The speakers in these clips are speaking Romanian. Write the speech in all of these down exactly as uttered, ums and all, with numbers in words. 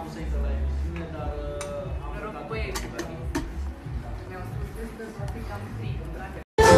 să intră la emisiune, dar am rog băieții, mi-au spus că va fi cam frig, dragă.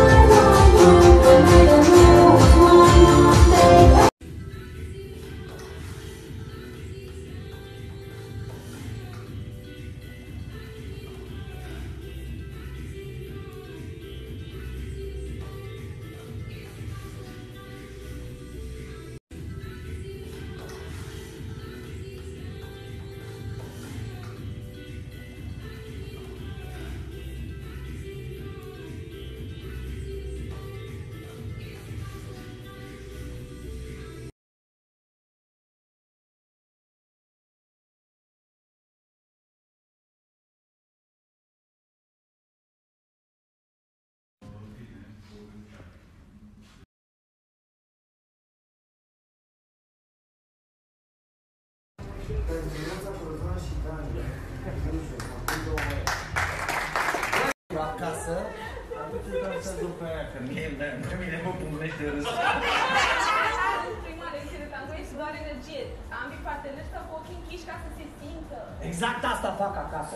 Acasă, aduceți doar să duc pe aia, că mie mine mă pumnește râsul. Primare, înțeleg, și doar energie. Ambii parteneri stau cu ochii închiși ca să se simtă. Exact asta fac acasă.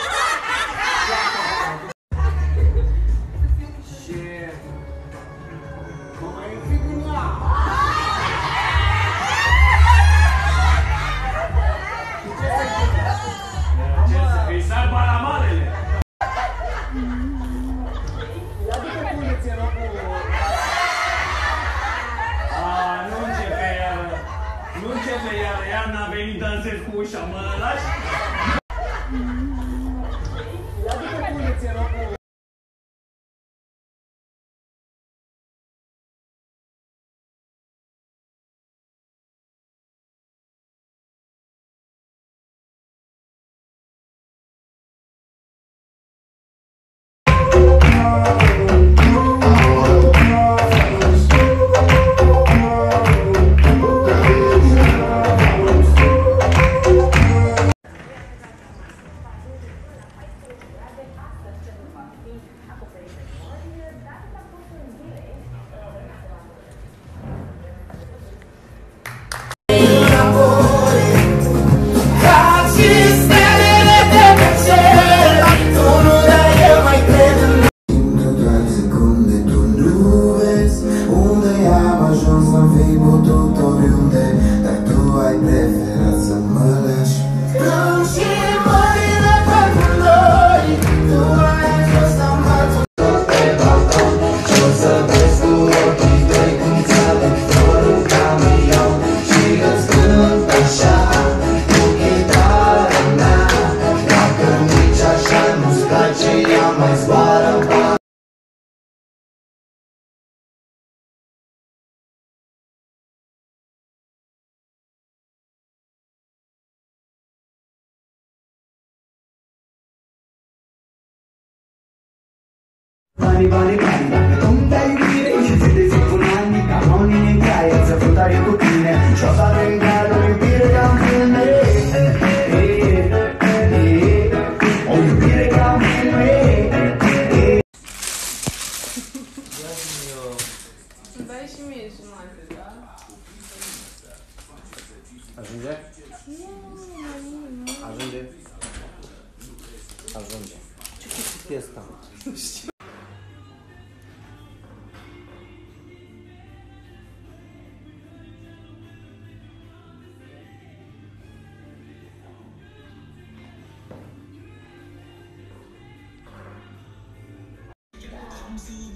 Și... mă mai înfic în ea. Îi sar balamalele! Aaa, nu începe iară! Nu începe iară! Iarna a venit dansez cu ușa, mă lași? Bani, bani, bani, dacă tu îmi dai bine și ți te zic un an, ca monie în graie, să frutare cu tine și o să avem doar o iubire ca în filme. O iubire ca în filme. Îmi dai și mie jumate, da? Ajunge? Nu, mai mult, nu. Ajunge? Ajunge. Ce chestie e asta? Nu știu. I'm